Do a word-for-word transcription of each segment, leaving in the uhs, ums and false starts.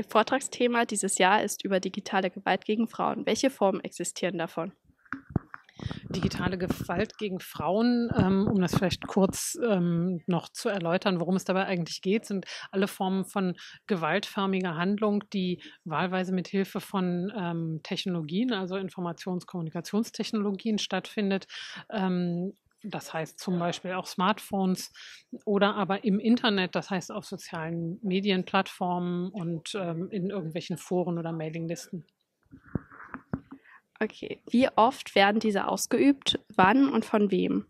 Ihr Vortragsthema dieses Jahr ist über digitale Gewalt gegen Frauen. Welche Formen existieren davon? Digitale Gewalt gegen Frauen, ähm, um das vielleicht kurz ähm, noch zu erläutern, worum es dabei eigentlich geht, sind alle Formen von gewaltförmiger Handlung, die wahlweise mit Hilfe von ähm, Technologien, also Informations-Kommunikationstechnologien stattfindet. Ähm, das heißt zum Beispiel auch Smartphones oder aber im Internet, das heißt auf sozialen Medienplattformen und ähm, in irgendwelchen Foren oder Mailinglisten. Okay, wie oft werden diese ausgeübt, wann und von wem?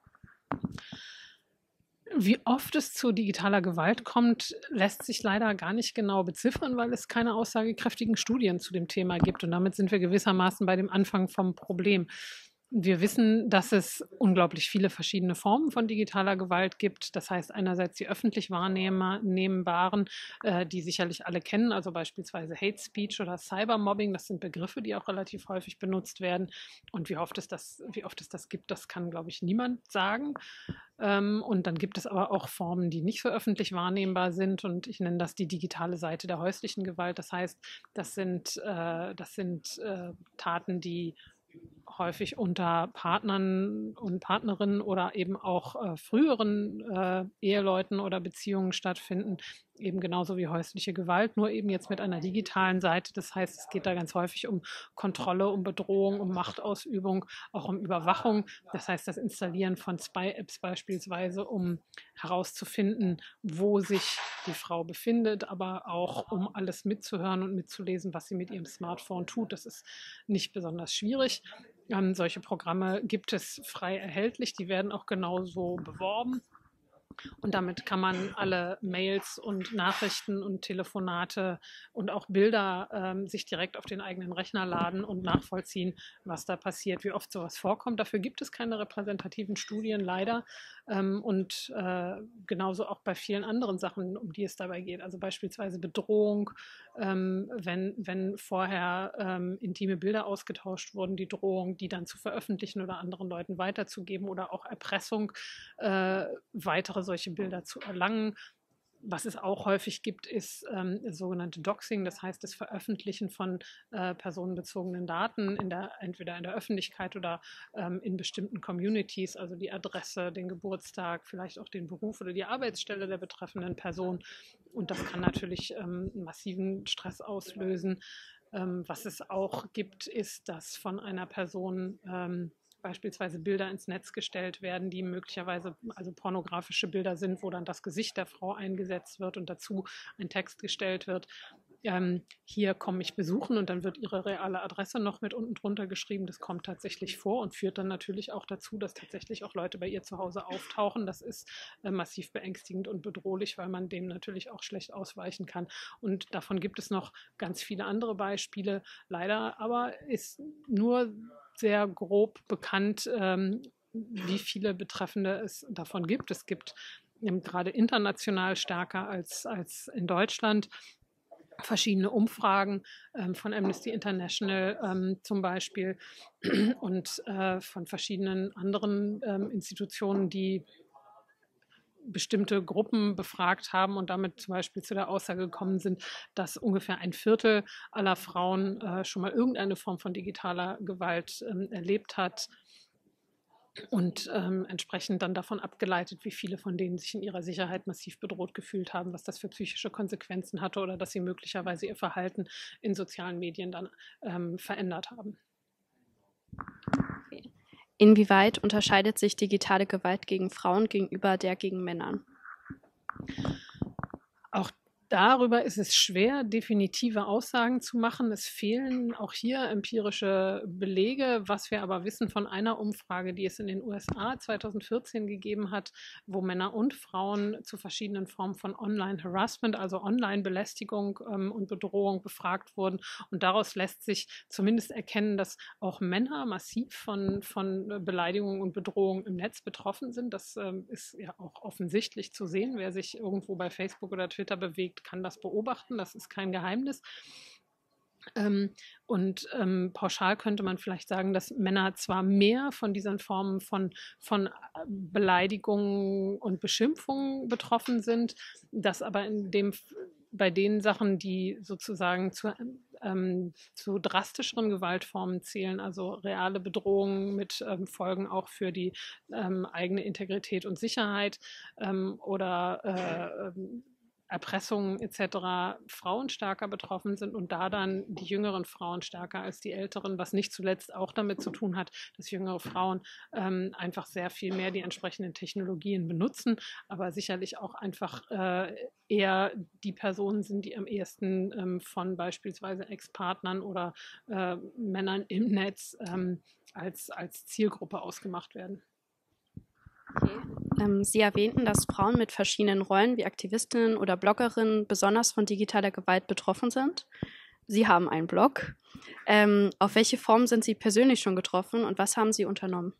Wie oft es zu digitaler Gewalt kommt, lässt sich leider gar nicht genau beziffern, weil es keine aussagekräftigen Studien zu dem Thema gibt. Und damit sind wir gewissermaßen bei dem Anfang vom Problem. Wir wissen, dass es unglaublich viele verschiedene Formen von digitaler Gewalt gibt. Das heißt einerseits die öffentlich wahrnehmbaren, äh, die sicherlich alle kennen, also beispielsweise Hate Speech oder Cybermobbing. Das sind Begriffe, die auch relativ häufig benutzt werden. Und wie oft es das, wie oft es das gibt, das kann, glaube ich, niemand sagen. Ähm, und dann gibt es aber auch Formen, die nicht so öffentlich wahrnehmbar sind. Und ich nenne das die digitale Seite der häuslichen Gewalt. Das heißt, das sind, äh, das sind äh, Taten, die häufig unter Partnern und Partnerinnen oder eben auch äh, früheren äh, Eheleuten oder Beziehungen stattfinden, eben genauso wie häusliche Gewalt, nur eben jetzt mit einer digitalen Seite. Das heißt, es geht da ganz häufig um Kontrolle, um Bedrohung, um Machtausübung, auch um Überwachung. Das heißt, das Installieren von Spy-Apps beispielsweise, um herauszufinden, wo sich die Frau befindet, aber auch um alles mitzuhören und mitzulesen, was sie mit ihrem Smartphone tut. Das ist nicht besonders schwierig. Ähm, solche Programme gibt es frei erhältlich, die werden auch genauso beworben. Und damit kann man alle Mails und Nachrichten und Telefonate und auch Bilder ähm, sich direkt auf den eigenen Rechner laden und nachvollziehen, was da passiert, wie oft sowas vorkommt. Dafür gibt es keine repräsentativen Studien, leider. Ähm, und äh, genauso auch bei vielen anderen Sachen, um die es dabei geht. Also beispielsweise Bedrohung, ähm, wenn, wenn vorher ähm, intime Bilder ausgetauscht wurden, die Drohung, die dann zu veröffentlichen oder anderen Leuten weiterzugeben oder auch Erpressung, äh, weitere solche Bilder zu erlangen. Was es auch häufig gibt, ist ähm, das sogenannte Doxing, das heißt das Veröffentlichen von äh, personenbezogenen Daten in der, entweder in der Öffentlichkeit oder ähm, in bestimmten Communities, also die Adresse, den Geburtstag, vielleicht auch den Beruf oder die Arbeitsstelle der betreffenden Person. Und das kann natürlich ähm, massiven Stress auslösen. Ähm, was es auch gibt, ist, dass von einer Person ähm, beispielsweise Bilder ins Netz gestellt werden, die möglicherweise also pornografische Bilder sind, wo dann das Gesicht der Frau eingesetzt wird und dazu ein Text gestellt wird. Ähm, hier komme ich besuchen und dann wird ihre reale Adresse noch mit unten drunter geschrieben. Das kommt tatsächlich vor und führt dann natürlich auch dazu, dass tatsächlich auch Leute bei ihr zu Hause auftauchen. Das ist äh, massiv beängstigend und bedrohlich, weil man dem natürlich auch schlecht ausweichen kann. Und davon gibt es noch ganz viele andere Beispiele. Leider aber ist nur sehr grob bekannt, ähm, wie viele Betreffende es davon gibt. Es gibt ähm, gerade international stärker als, als in Deutschland verschiedene Umfragen ähm, von Amnesty International ähm, zum Beispiel und äh, von verschiedenen anderen ähm, Institutionen, die bestimmte Gruppen befragt haben und damit zum Beispiel zu der Aussage gekommen sind, dass ungefähr ein Viertel aller Frauen äh, schon mal irgendeine Form von digitaler Gewalt ähm, erlebt hat und ähm, entsprechend dann davon abgeleitet, wie viele von denen sich in ihrer Sicherheit massiv bedroht gefühlt haben, was das für psychische Konsequenzen hatte oder dass sie möglicherweise ihr Verhalten in sozialen Medien dann ähm, verändert haben. Inwieweit unterscheidet sich digitale Gewalt gegen Frauen gegenüber der gegen Männern? Auch darüber ist es schwer, definitive Aussagen zu machen. Es fehlen auch hier empirische Belege. Was wir aber wissen von einer Umfrage, die es in den U S A zweitausendvierzehn gegeben hat, wo Männer und Frauen zu verschiedenen Formen von Online-Harassment, also Online-Belästigung ähm, und Bedrohung befragt wurden. Und daraus lässt sich zumindest erkennen, dass auch Männer massiv von, von Beleidigungen und Bedrohungen im Netz betroffen sind. Das ähm, ist ja auch offensichtlich zu sehen. Wer sich irgendwo bei Facebook oder Twitter bewegt, kann das beobachten, das ist kein Geheimnis. Ähm, und ähm, pauschal könnte man vielleicht sagen, dass Männer zwar mehr von diesen Formen von, von Beleidigungen und Beschimpfungen betroffen sind, dass aber in dem bei den Sachen, die sozusagen zu, ähm, zu drastischeren Gewaltformen zählen, also reale Bedrohungen mit ähm, Folgen auch für die ähm, eigene Integrität und Sicherheit ähm, oder äh, ähm, Erpressungen et cetera, Frauen stärker betroffen sind und da dann die jüngeren Frauen stärker als die älteren, was nicht zuletzt auch damit zu tun hat, dass jüngere Frauen ähm, einfach sehr viel mehr die entsprechenden Technologien benutzen, aber sicherlich auch einfach äh, eher die Personen sind, die am ehesten ähm, von beispielsweise Ex-Partnern oder äh, Männern im Netz ähm, als, als Zielgruppe ausgemacht werden. Okay. Ähm, Sie erwähnten, dass Frauen mit verschiedenen Rollen wie Aktivistinnen oder Bloggerinnen besonders von digitaler Gewalt betroffen sind. Sie haben einen Blog. Ähm, auf welche Form sind Sie persönlich schon getroffen und was haben Sie unternommen?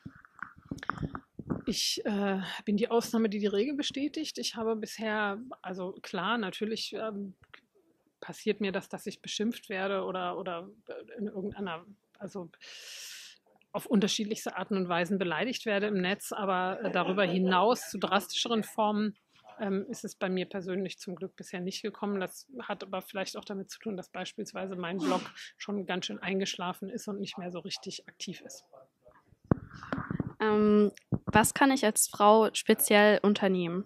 Ich äh, bin die Ausnahme, die die Regel bestätigt. Ich habe bisher, also klar, natürlich ähm, passiert mir das, dass ich beschimpft werde oder, oder in irgendeiner, also auf unterschiedlichste Arten und Weisen beleidigt werde im Netz, aber äh, darüber hinaus zu drastischeren Formen ähm, ist es bei mir persönlich zum Glück bisher nicht gekommen. Das hat aber vielleicht auch damit zu tun, dass beispielsweise mein Blog schon ganz schön eingeschlafen ist und nicht mehr so richtig aktiv ist. Ähm, was kann ich als Frau speziell unternehmen?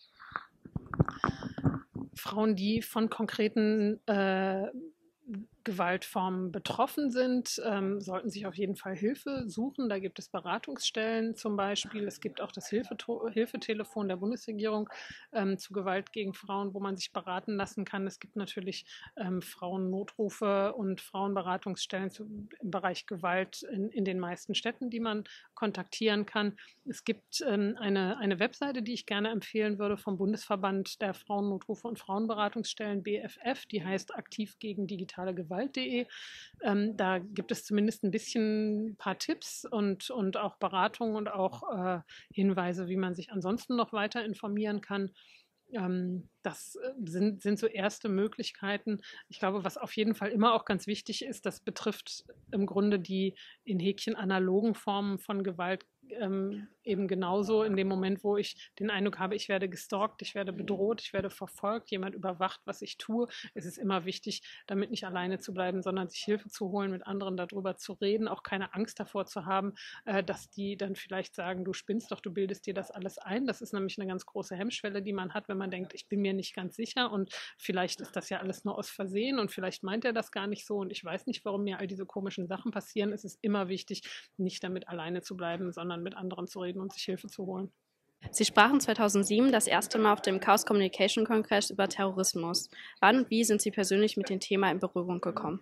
Frauen, die von konkreten äh, Gewaltformen betroffen sind, ähm, sollten sich auf jeden Fall Hilfe suchen. Da gibt es Beratungsstellen zum Beispiel. Es gibt auch das Hilfeto- Hilfetelefon der Bundesregierung ähm, zu Gewalt gegen Frauen, wo man sich beraten lassen kann. Es gibt natürlich ähm, Frauennotrufe und Frauenberatungsstellen zu, im Bereich Gewalt in, in den meisten Städten, die man kontaktieren kann. Es gibt ähm, eine, eine Webseite, die ich gerne empfehlen würde vom Bundesverband der Frauennotrufe und Frauenberatungsstellen B F F, die heißt Aktiv gegen digitale Gewalt. Ähm, da gibt es zumindest ein bisschen ein paar Tipps und, und auch Beratungen und auch äh, Hinweise, wie man sich ansonsten noch weiter informieren kann. Ähm, das sind, sind so erste Möglichkeiten. Ich glaube, was auf jeden Fall immer auch ganz wichtig ist, das betrifft im Grunde die in Häkchen analogen Formen von Gewalt ähm, eben genauso in dem Moment, wo ich den Eindruck habe, ich werde gestalkt, ich werde bedroht, ich werde verfolgt, jemand überwacht, was ich tue. Es ist immer wichtig, damit nicht alleine zu bleiben, sondern sich Hilfe zu holen, mit anderen darüber zu reden, auch keine Angst davor zu haben, äh, dass die dann vielleicht sagen, du spinnst doch, du bildest dir das alles ein. Das ist nämlich eine ganz große Hemmschwelle, die man hat, wenn man denkt, ich bin mir nicht ganz sicher und vielleicht ist das ja alles nur aus Versehen und vielleicht meint er das gar nicht so und ich weiß nicht, warum mir all diese komischen Sachen passieren. Es ist immer wichtig, nicht damit alleine zu bleiben, sondern mit anderen zu reden und sich Hilfe zu holen. Sie sprachen zweitausendsieben das erste Mal auf dem Chaos Communication Kongress über Terrorismus. Wann und wie sind Sie persönlich mit dem Thema in Berührung gekommen?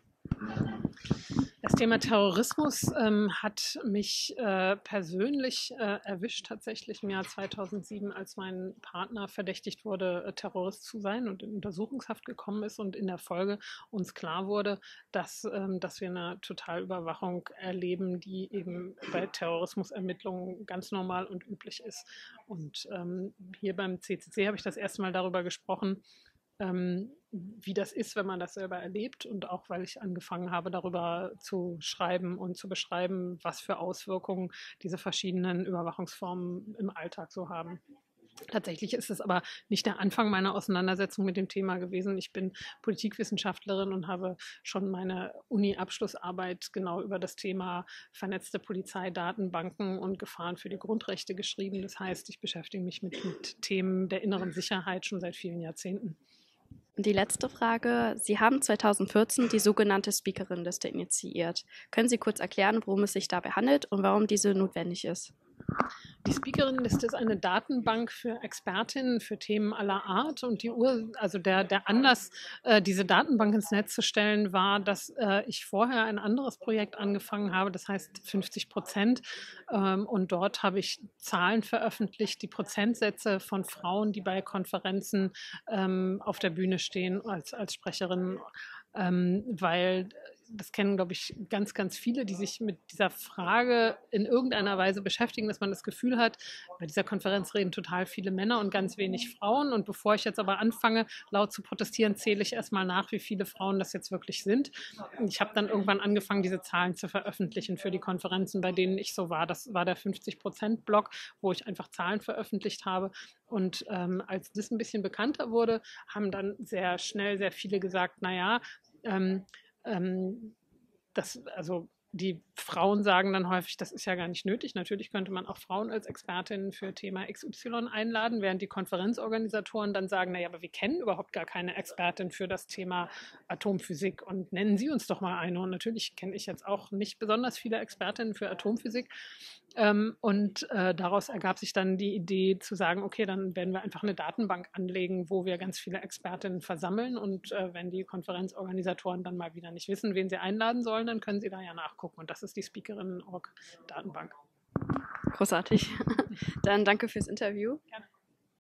Das Thema Terrorismus ähm, hat mich äh, persönlich äh, erwischt, tatsächlich im Jahr zweitausendsieben, als mein Partner verdächtigt wurde, äh, Terrorist zu sein und in Untersuchungshaft gekommen ist und in der Folge uns klar wurde, dass, ähm, dass wir eine Totalüberwachung erleben, die eben bei Terrorismusermittlungen ganz normal und üblich ist. Und ähm, hier beim C C C habe ich das erste Mal darüber gesprochen, Ähm, wie das ist, wenn man das selber erlebt und auch, weil ich angefangen habe, darüber zu schreiben und zu beschreiben, was für Auswirkungen diese verschiedenen Überwachungsformen im Alltag so haben. Tatsächlich ist es aber nicht der Anfang meiner Auseinandersetzung mit dem Thema gewesen. Ich bin Politikwissenschaftlerin und habe schon meine Uni-Abschlussarbeit genau über das Thema vernetzte Polizei, Datenbanken und Gefahren für die Grundrechte geschrieben. Das heißt, ich beschäftige mich mit, mit Themen der inneren Sicherheit schon seit vielen Jahrzehnten. Und die letzte Frage. Sie haben zweitausendvierzehn die sogenannte Speakerin-Liste initiiert. Können Sie kurz erklären, worum es sich dabei handelt und warum diese notwendig ist? Die Speakerin-Liste ist eine Datenbank für Expertinnen für Themen aller Art und die Ur also der, der Anlass, äh, diese Datenbank ins Netz zu stellen, war, dass äh, ich vorher ein anderes Projekt angefangen habe, das heißt fünfzig Prozent ähm, und dort habe ich Zahlen veröffentlicht, die Prozentsätze von Frauen, die bei Konferenzen ähm, auf der Bühne stehen als, als Sprecherinnen, ähm, weil das kennen, glaube ich, ganz, ganz viele, die sich mit dieser Frage in irgendeiner Weise beschäftigen, dass man das Gefühl hat, bei dieser Konferenz reden total viele Männer und ganz wenig Frauen. Und bevor ich jetzt aber anfange, laut zu protestieren, zähle ich erstmal nach, wie viele Frauen das jetzt wirklich sind. Und ich habe dann irgendwann angefangen, diese Zahlen zu veröffentlichen für die Konferenzen, bei denen ich so war. Das war der fünfzig-Prozent-Blog, wo ich einfach Zahlen veröffentlicht habe. Und ähm, als das ein bisschen bekannter wurde, haben dann sehr schnell sehr viele gesagt, naja, ähm, ähm, das, also die Frauen sagen dann häufig, das ist ja gar nicht nötig. Natürlich könnte man auch Frauen als Expertinnen für Thema X Y einladen, während die Konferenzorganisatoren dann sagen, naja, aber wir kennen überhaupt gar keine Expertin für das Thema Atomphysik und nennen Sie uns doch mal eine. Und natürlich kenne ich jetzt auch nicht besonders viele Expertinnen für Atomphysik. Ähm, und äh, daraus ergab sich dann die Idee zu sagen, okay, dann werden wir einfach eine Datenbank anlegen, wo wir ganz viele Expertinnen versammeln. Und äh, wenn die Konferenzorganisatoren dann mal wieder nicht wissen, wen sie einladen sollen, dann können sie da ja nachgucken. Und das ist die Speakerinnen-Org-Datenbank. Großartig. Dann danke fürs Interview. Gerne.